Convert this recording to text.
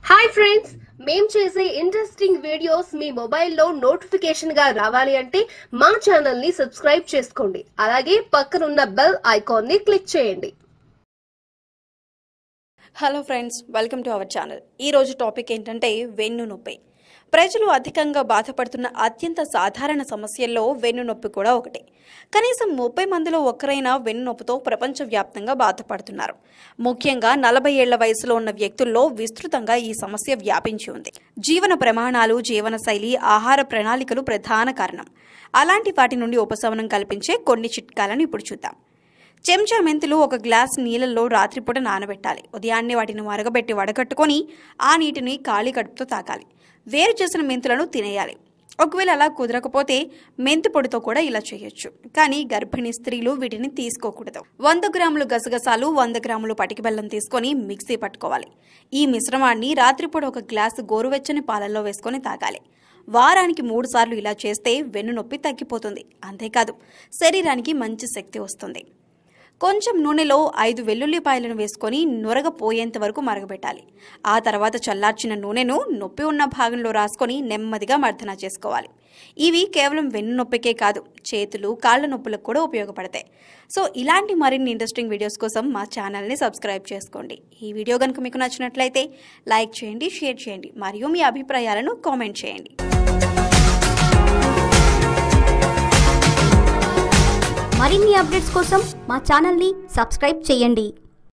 Hi friends, మేం చేసే interesting videos మీ మొబైల్లో నోటిఫికేషన్ గా రావాలి అంటే మా ఛానల్ ని సబ్స్క్రైబ్ చేసుకోండి. అలాగే పక్కనున్న బెల్ ఐకాన్ ని క్లిక్ చేయండి. Hello friends, welcome to our channel. ఈ రోజు టాపిక్ ఏంటంటే వెన్ను నొప్పి. ప్రజలు అధికంగా బాధపడుతున్న అత్యంత సాధారణ సమస్యల్లో వెన్ను నొప్పి కూడా ఒకటి. కనీసం 30 మందిలో ఒక్కరైనా వెన్ను నొప్పితో ప్రపంచవ్యాప్తంగా బాధపడుతున్నారు. ముఖ్యంగా 40 ఏళ్ల వయసులో ఉన్న వ్యక్తుల్లో విస్తృతంగా ఈ సమస్య వ్యాపించి ఉంది. జీవన ప్రమాణాలు, జీవనశైలి, ఆహార ప్రణాళికలు ప్రధాన కారణం. అలాంటి వాటి నుండి ఉపశమనం కల్పించే కొన్ని చిట్కాలను ఇప్పుడు చూద్దాం. చెంచా మెంతులు ఒక గ్లాస్ నీళ్ళల్లో రాత్రిపూట నానబెట్టాలి. ఉదయాన్నే వాటిని మరగబెట్టి వడగట్టుకొని ఆ నీటిని ఖాళీ కడుపుతో తాగాలి. వేరు చేసిన మెంతులను తినేయాలి. ఒకవేళ అలా కుదరకపోతే మెంతి పొడితో కూడా ఇలా చేయొచ్చు. కానీ గర్భిణీ స్త్రీలు వీటిని తీసుకోకూడదు. 100 గ్రాములు గసగసాలు, 100 గ్రాములు పటికి బెల్లం తీసుకొని మిక్సీ పట్టుకోవాలి. ఈ మిశ్రమాన్ని రాత్రిపూట ఒక గ్లాసు గోరువెచ్చని పాలల్లో వేసుకొని తాగాలి. వారానికి 3 సార్లు ఇలా చేస్తే వెన్ను నొప్పి తగ్గిపోతుంది. అంతేకాదు, శరీరానికి మంచి శక్తి వస్తుంది. కొంచెం నూనెలో 5 వెల్లుల్లిపాయలను వేసుకొని నురగ పోయేంత వరకు మరగబెట్టాలి. ఆ తర్వాత చల్లార్చిన నూనెను నొప్పి ఉన్న భాగంలో రాసుకొని నెమ్మదిగా మర్దన చేసుకోవాలి. ఇవి కేవలం వెన్ను నొప్పికే కాదు, చేతులు, కాళ్ల నొప్పులకు కూడా ఉపయోగపడతాయి. సో ఇలాంటి మరిన్ని ఇంట్రెస్టింగ్ వీడియోస్ కోసం మా ఛానల్ని సబ్స్క్రైబ్ చేసుకోండి. ఈ వీడియో కనుక మీకు నచ్చినట్లయితే లైక్ చేయండి, షేర్ చేయండి మరియు మీ అభిప్రాయాలను కామెంట్ చేయండి. మరిన్ని అప్డేట్స్ కోసం మా ఛానల్ని సబ్స్క్రైబ్ చేయండి.